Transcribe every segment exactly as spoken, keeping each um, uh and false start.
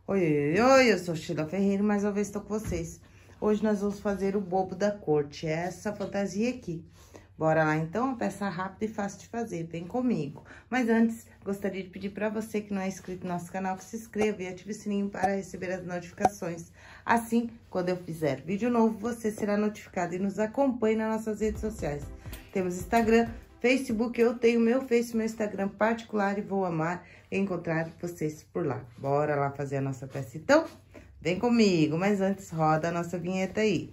Oi, oi, oi, eu sou Sheila Ferreira e mais uma vez estou com vocês. Hoje nós vamos fazer o bobo da corte, é essa fantasia aqui. Bora lá então, uma peça rápida e fácil de fazer, vem comigo. Mas antes, gostaria de pedir para você que não é inscrito no nosso canal, que se inscreva e ative o sininho para receber as notificações. Assim, quando eu fizer vídeo novo, você será notificado e nos acompanhe nas nossas redes sociais. Temos Instagram, Facebook, eu tenho meu Face, meu Instagram particular e vou amar encontrar vocês por lá. Bora lá fazer a nossa peça então? Vem comigo, mas antes roda a nossa vinheta aí.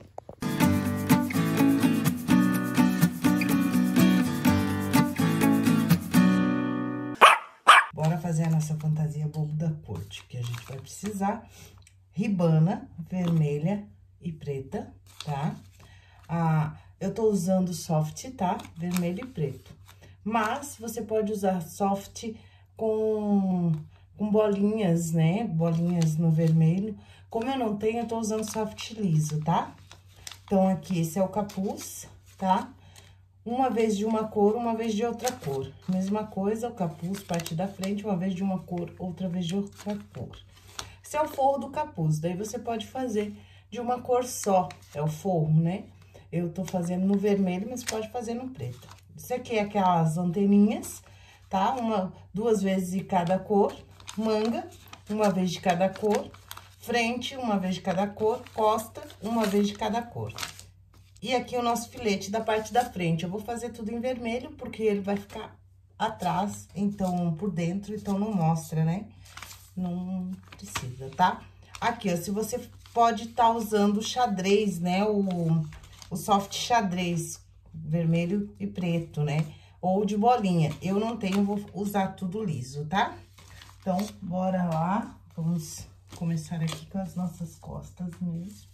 Bora fazer a nossa fantasia bobo da corte, que a gente vai precisar ribana vermelha e preta, tá? Ah, eu tô usando soft, tá? Vermelho e preto. Mas você pode usar soft com, com bolinhas, né? Bolinhas no vermelho. Como eu não tenho, eu tô usando soft liso, tá? Então, aqui, esse é o capuz, tá? Uma vez de uma cor, uma vez de outra cor. Mesma coisa, o capuz, parte da frente, uma vez de uma cor, outra vez de outra cor. Esse é o forro do capuz, daí você pode fazer de uma cor só, é o forro, né? Eu tô fazendo no vermelho, mas pode fazer no preto. Isso aqui é aquelas anteninhas, tá? Uma, duas vezes de cada cor, manga, uma vez de cada cor, frente, uma vez de cada cor, costa, uma vez de cada cor. E aqui o nosso filete da parte da frente. Eu vou fazer tudo em vermelho, porque ele vai ficar atrás, então, por dentro, então não mostra, né? Não precisa, tá? Aqui, ó, se você pode estar tá usando o xadrez, né? O... O soft xadrez, vermelho e preto, né? Ou de bolinha. Eu não tenho, vou usar tudo liso, tá? Então, bora lá. Vamos começar aqui com as nossas costas mesmo.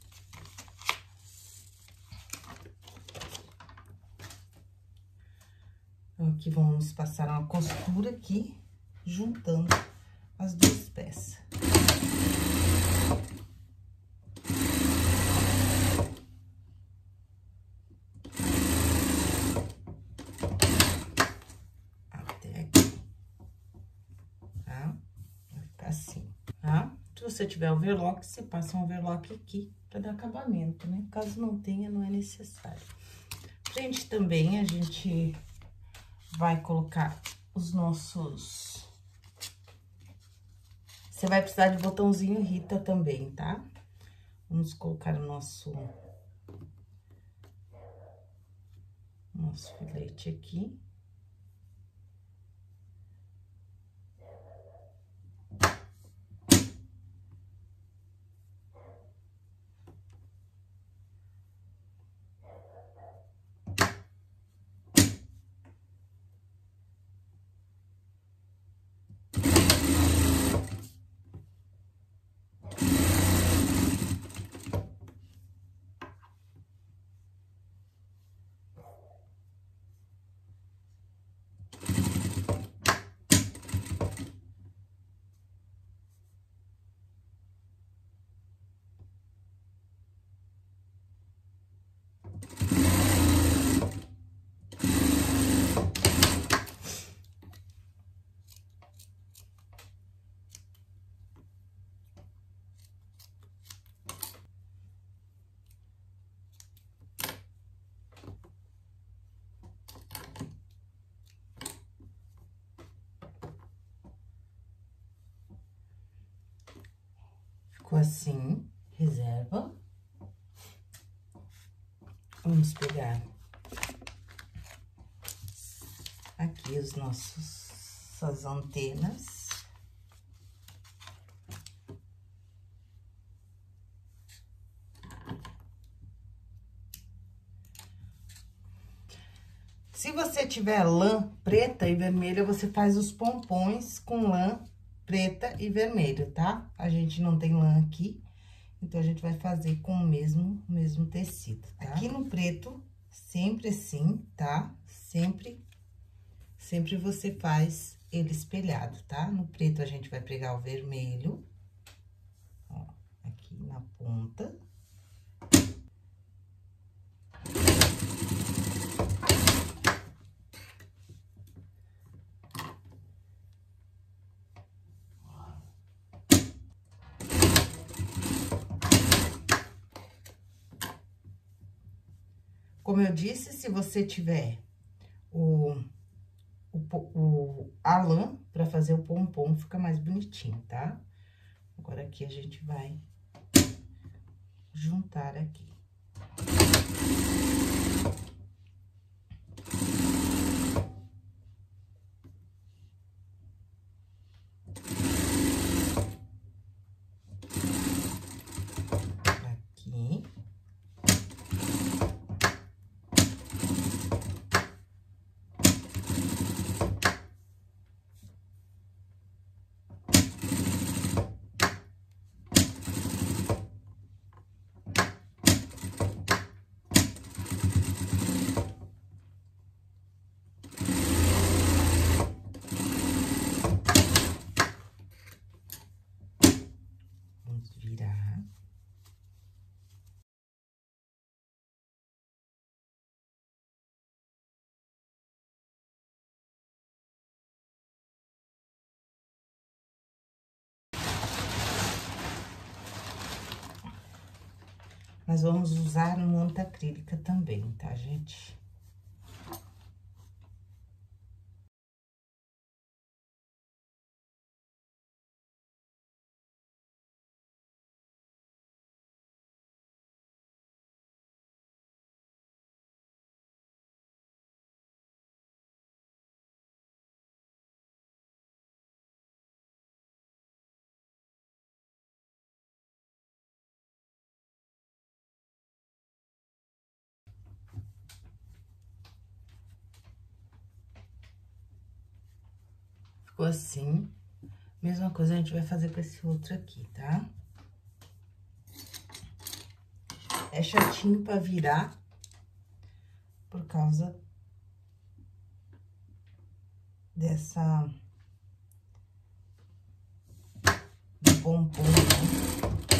Então, aqui vamos passar uma costura aqui, juntando as duas peças. Se você tiver overlock, você passa um overlock aqui para dar acabamento, né? Caso não tenha, não é necessário. Frente também, a gente vai colocar os nossos... Você vai precisar de botãozinho Rita também, tá? Vamos colocar o nosso... Nosso filete aqui. Ficou assim, reserva. Vamos pegar aqui os nossos, essas antenas. Se você tiver lã preta e vermelha, você faz os pompons com lã preta e vermelho, tá? A gente não tem lã aqui, então a gente vai fazer com o mesmo, mesmo tecido, tá? Aqui no preto, sempre assim, tá? Sempre, sempre você faz ele espelhado, tá? No preto, a gente vai pregar o vermelho, ó, aqui na ponta. Como eu disse, se você tiver o, o, o a lã pra fazer o pompom, fica mais bonitinho, tá? Agora, aqui a gente vai juntar aqui. Aqui. Virar. Nós vamos usar manta acrílica também, tá, gente? Ficou assim. Mesma coisa a gente vai fazer com esse outro aqui, tá? É chatinho pra virar, por causa dessa... do pompom, né?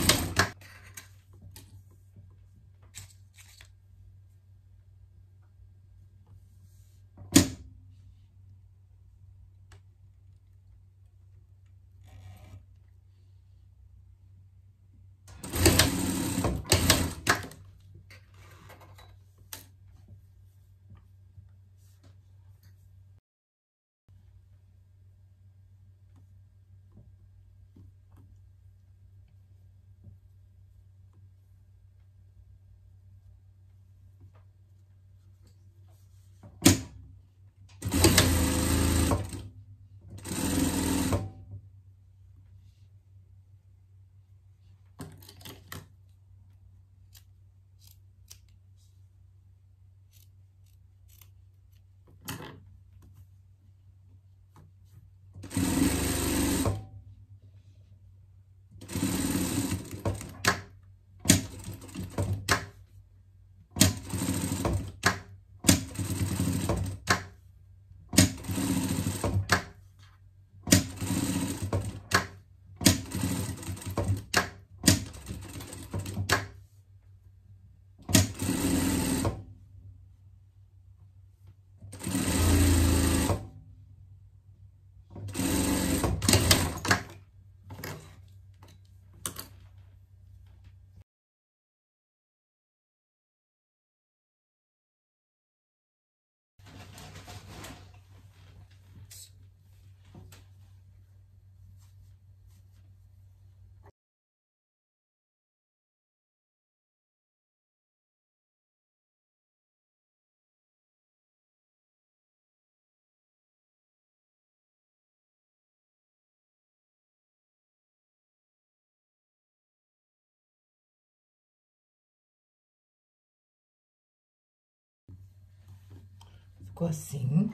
Ficou assim.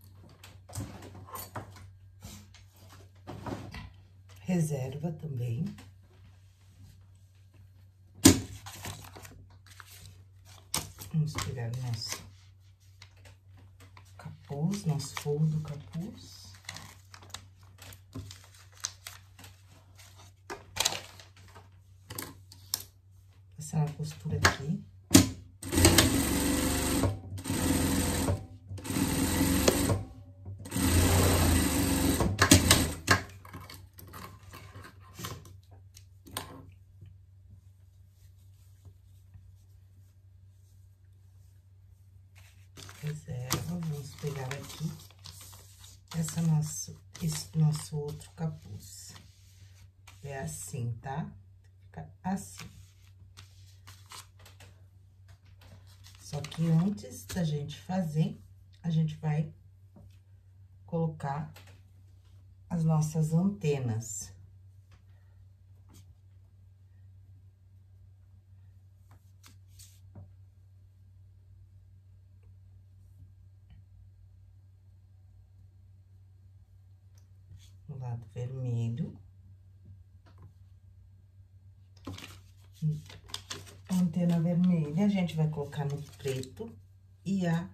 Reserva também. Vamos pegar nosso capuz, nosso forro do capuz. Passar a costura aqui. reserva, vamos pegar aqui essa nosso, esse nosso outro capuz. É assim, tá? Fica assim. Só que antes da gente fazer, a gente vai colocar as nossas antenas. No lado vermelho. A antena vermelha, a gente vai colocar no preto e a...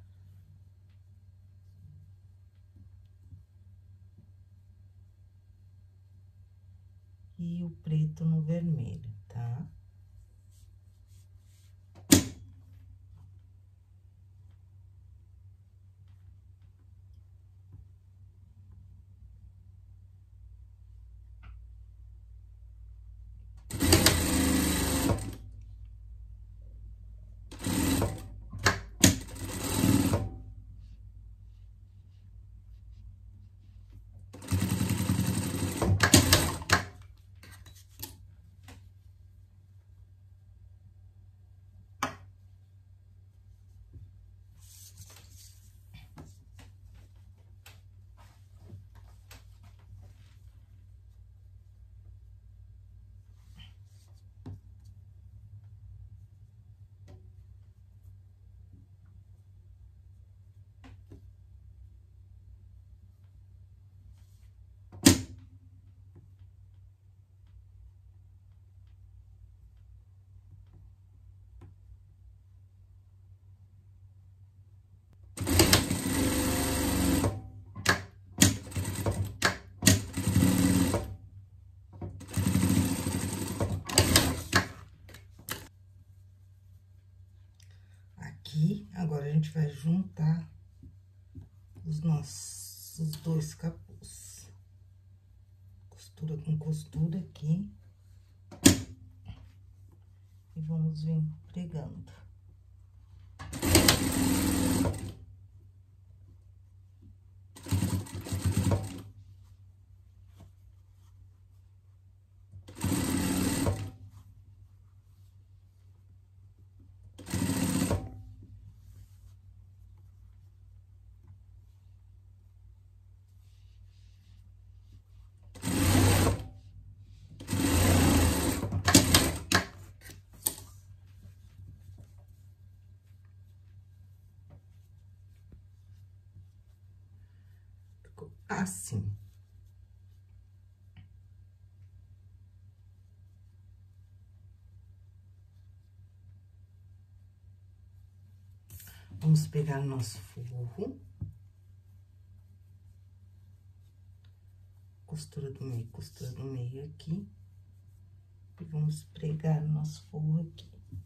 E o preto no vermelho, tá? Aqui, agora a gente vai juntar os nossos dois capuz. Costura com costura aqui. E vamos vir pregando. Assim. Vamos pegar nosso forro. Costura do meio, costura do meio aqui. E vamos pregar nosso forro aqui.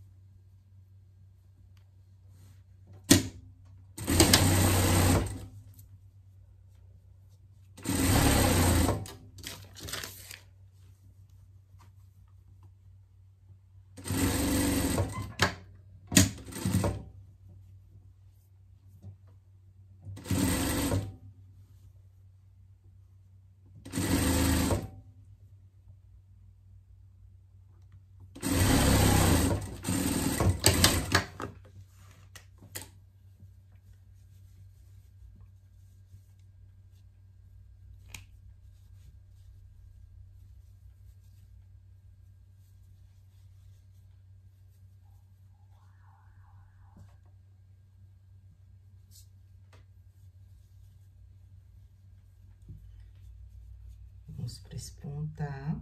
Vamos prespontar.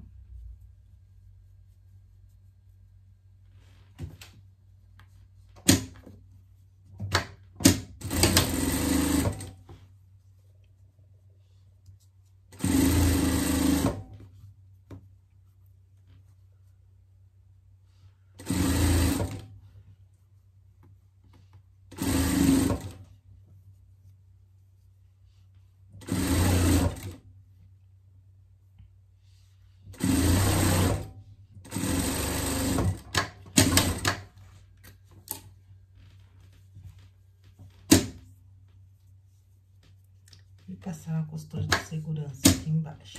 passar uma costura de segurança aqui embaixo.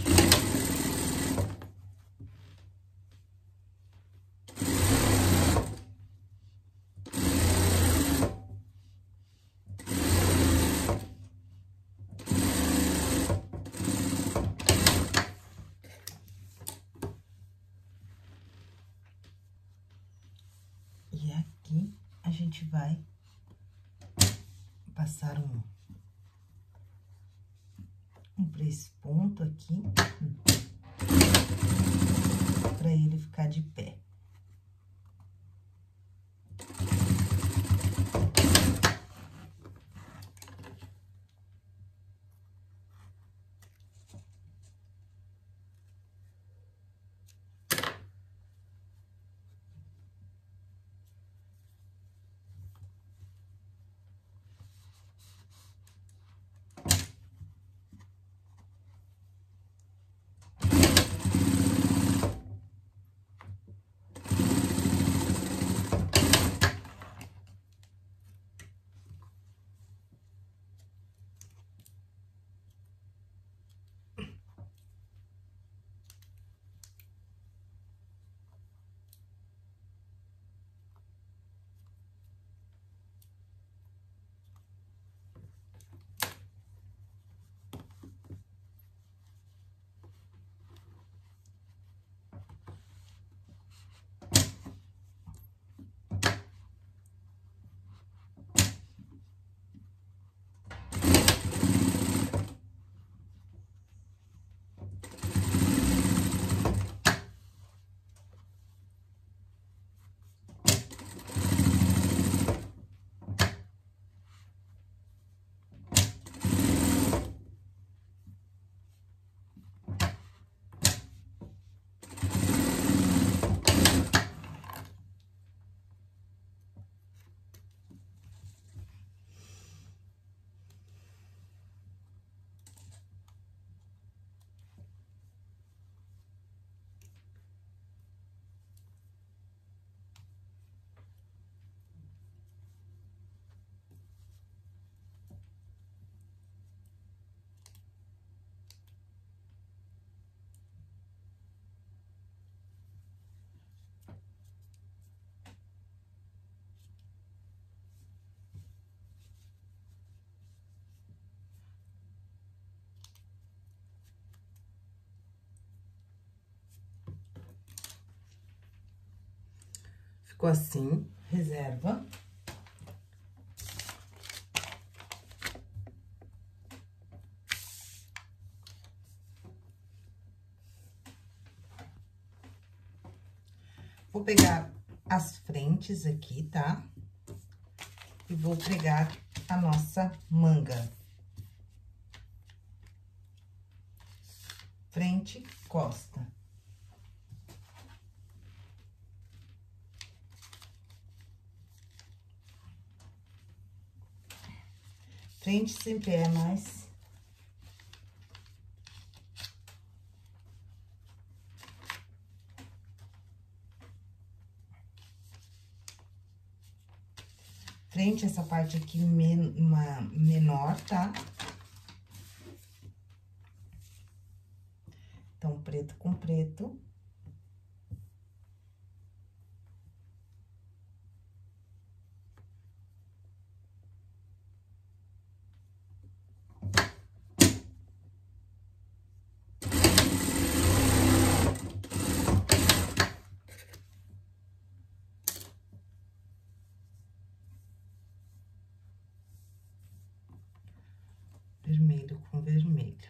E aqui a gente vai passar um, um três pontos aqui, para ele ficar de pé. Ficou assim, reserva. Vou pegar as frentes aqui, tá? E vou pregar a nossa manga. Frente, costa. Frente sempre é mais... Frente, essa parte aqui men uma menor, tá? Então, preto com preto. Vermelho com vermelho.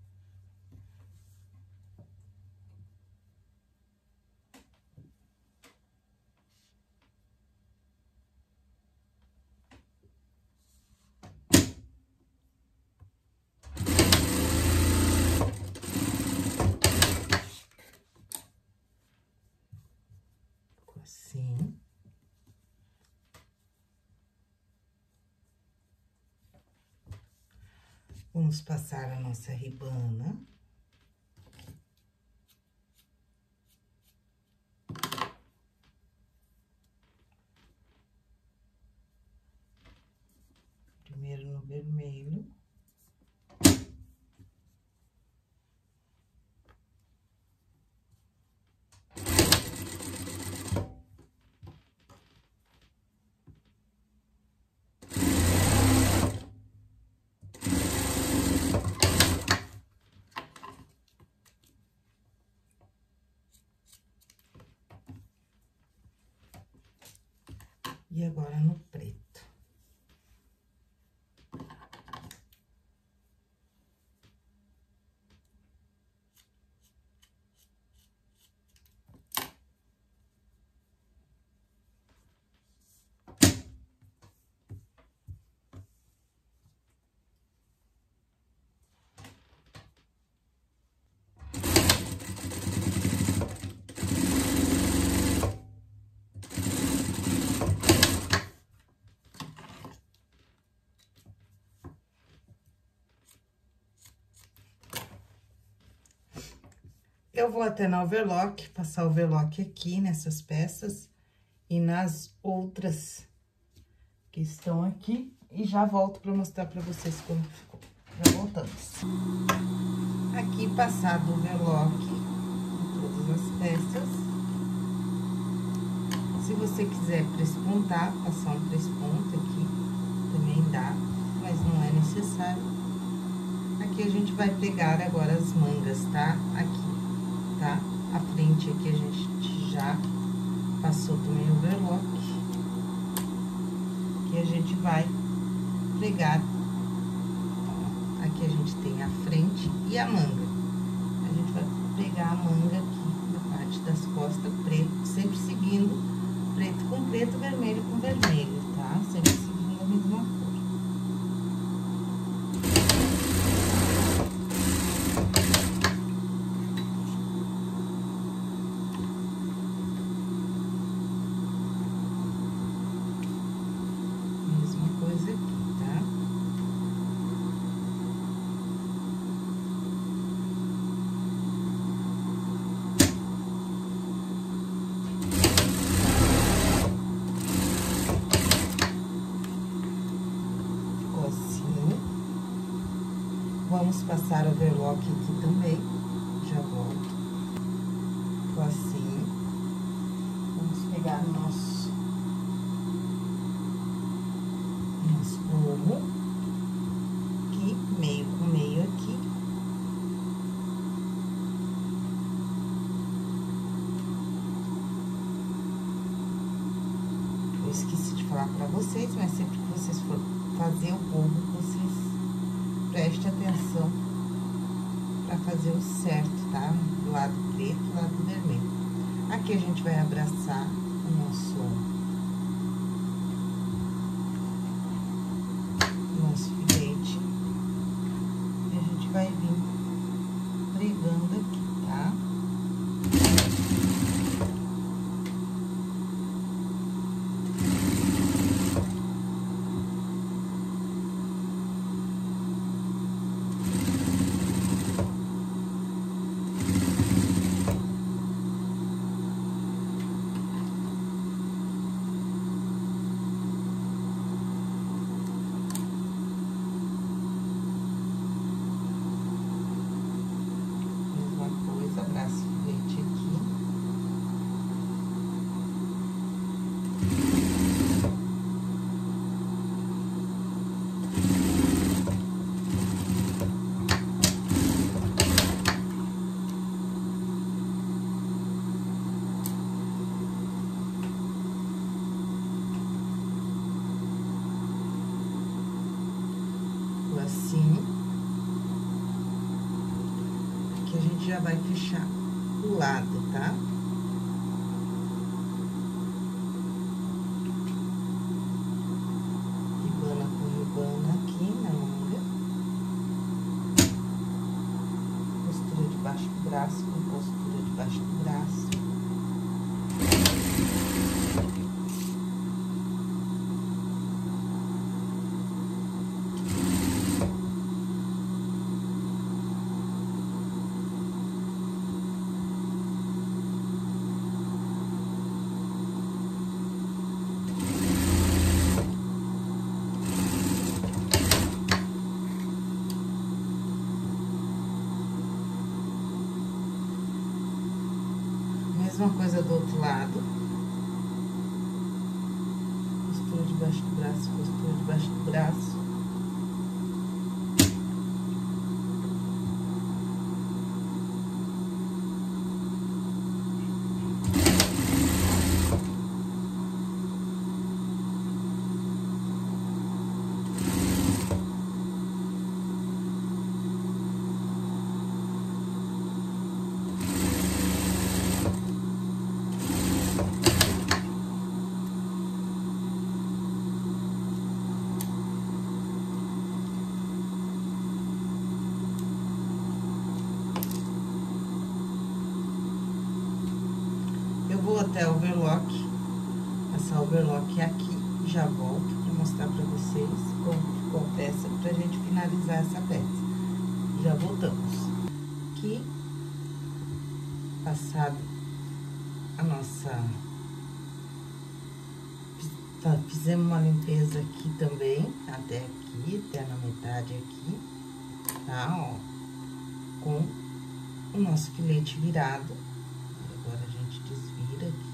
Ficou assim. Vamos passar a nossa ribana. Primeiro no vermelho. E agora no preto. Eu vou até na overlock, passar o overlock aqui nessas peças e nas outras que estão aqui. E já volto para mostrar para vocês como ficou. Já voltamos. Aqui, passado o overlock em todas as peças. Se você quiser prespontar, passar um presponto aqui, também dá, mas não é necessário. Aqui a gente vai pregar agora as mangas, tá? Aqui. Tá? A frente aqui a gente já passou também o overlock. Aqui a gente vai pregar. Aqui a gente tem a frente e a manga. A gente vai pegar a manga aqui na parte das costas, preto, sempre seguindo preto com preto, vermelho com vermelho, tá? Sempre seguindo a mesma cor. Vamos passar o overlock aqui também, já volto. Ficou assim. Vamos pegar o nosso, nosso ouro, aqui, meio com meio aqui. Eu esqueci de falar pra vocês, mas sempre que vocês forem fazer o bobo, vocês preste atenção para fazer o certo, tá? Do lado preto, do lado vermelho. Aqui a gente vai abraçar o nosso, nosso filete. E a gente vai vir pregando aqui, tá? Assim. Aqui a gente já vai fechar o lado, tá? Ribana com ribana aqui na manga. Costura debaixo do braço com costura debaixo do braço. Mesma coisa do outro lado. Costura debaixo do braço, costura debaixo do braço. vou até o overlock, passar o overlock aqui, já volto pra mostrar pra vocês como ficou a peça, pra gente finalizar essa peça. Já voltamos. Aqui, passado a nossa... Fizemos uma limpeza aqui também, até aqui, até na metade aqui, tá, ó, com o nosso filete virado. Agora, a gente desvira aqui.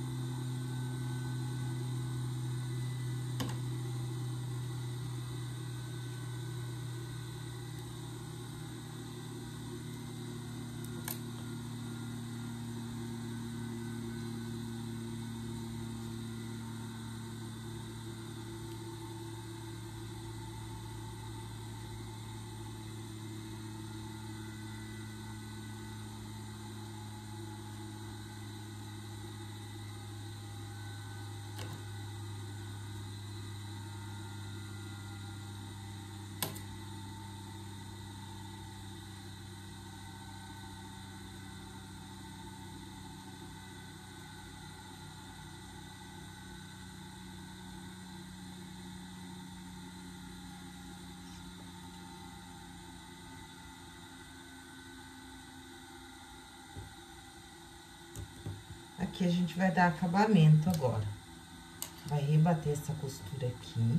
Aqui a gente vai dar acabamento agora. Vai rebater essa costura aqui.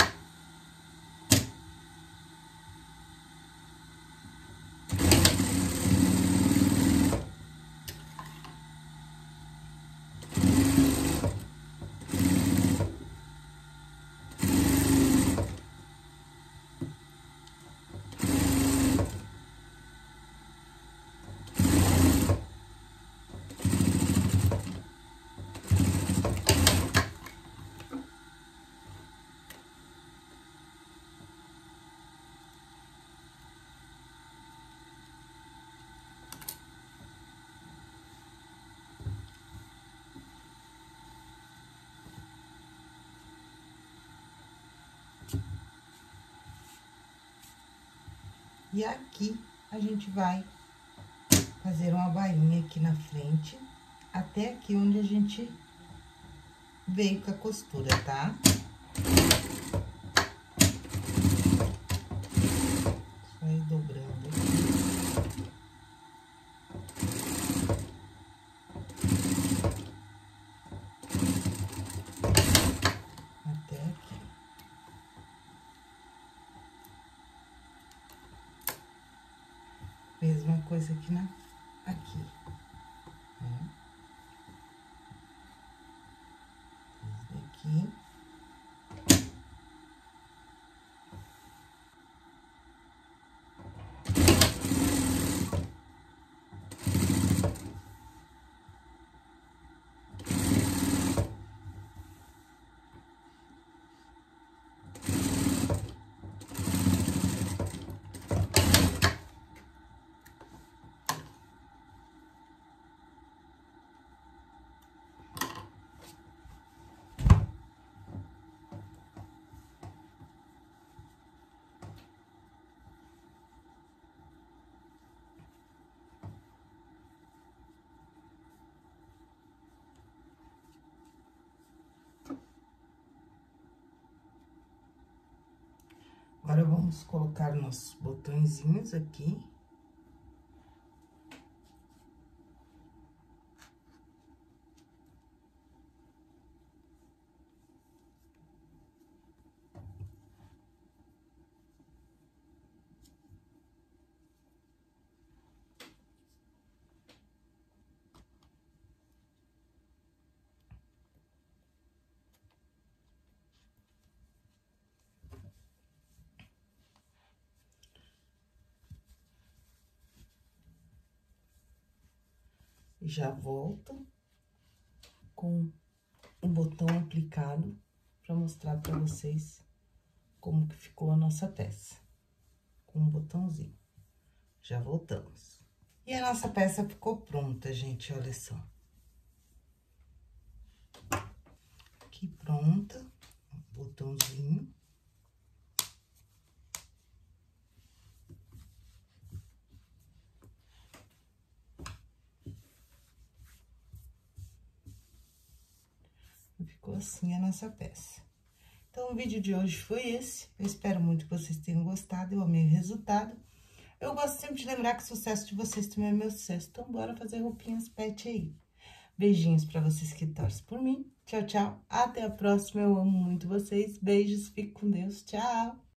E aqui, a gente vai fazer uma bainha aqui na frente, até aqui onde a gente veio com a costura, tá? Só ir dobrando aqui. Até aqui. Mesma coisa aqui na... aqui. Né? Esse daqui. Agora, vamos colocar nossos botõezinhos aqui. Já volto com o botão aplicado para mostrar para vocês como que ficou a nossa peça. Com um botãozinho. Já voltamos. E a nossa peça ficou pronta, gente, olha só. Aqui pronta, botãozinho. Ficou assim a nossa peça. Então, o vídeo de hoje foi esse. Eu espero muito que vocês tenham gostado, eu amei o resultado. Eu gosto sempre de lembrar que o sucesso de vocês também é meu sucesso. Então, bora fazer roupinhas pet aí. Beijinhos pra vocês que torcem por mim. Tchau, tchau. Até a próxima. Eu amo muito vocês. Beijos. Fique com Deus. Tchau.